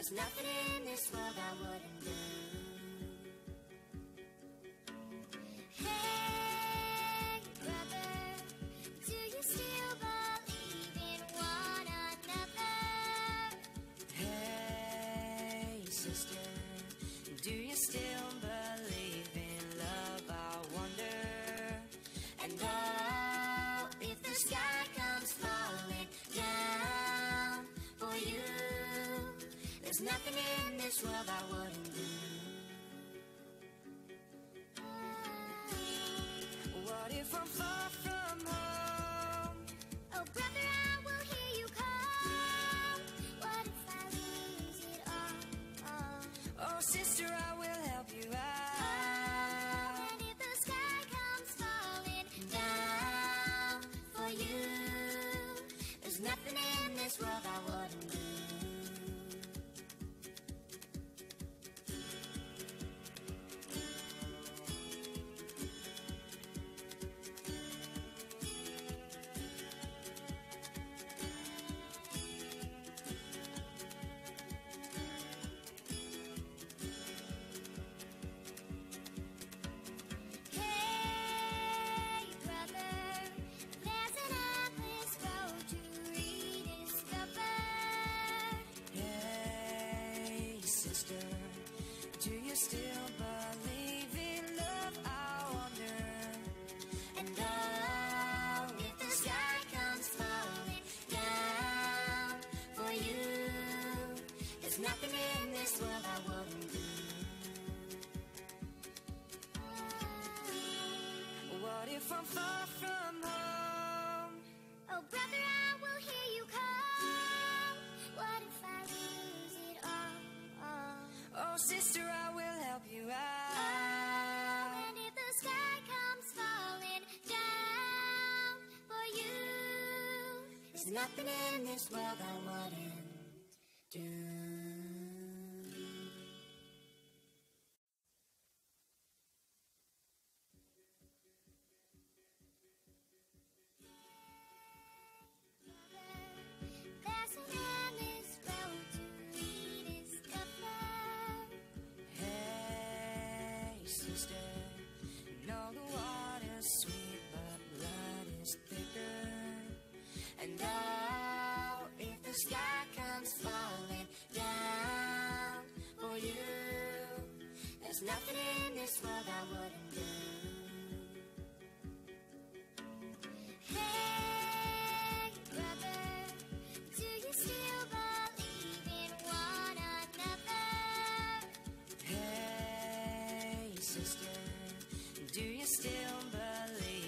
There's nothing in this world I wouldn't do. Hey, brother, do you still believe in one another? Hey, sister, do you still believe in love, I wonder? And oh, if the sky comes falling down for you, there's nothing in this world I wouldn't do. What if I'm far from home? Oh, brother, I will hear you call. What if I lose it all? Oh, sister, I will help you out. And if the sky comes falling down for you, there's nothing in this world I wouldn't do. Hey, brother, there's an endless road to rediscover. Hey, sister, do you still believe in love, I wonder? And oh, if the sky comes falling down for you, there's nothing in this world I wouldn't do. What if I'm far from home? Oh, brother, I will hear you call. What if I lose it all? Oh, sister, I will help you out. And if the sky comes falling down for you, there's nothing in this world I wouldn't do. There's an endless road to rediscover. Hey, sister, know the water's sweet, but blood is thicker. And oh, if the sky comes falling down for you, there's nothing in this world I wouldn't do. Hey, brother, do you still believe in one another? Hey, sister, do you still believe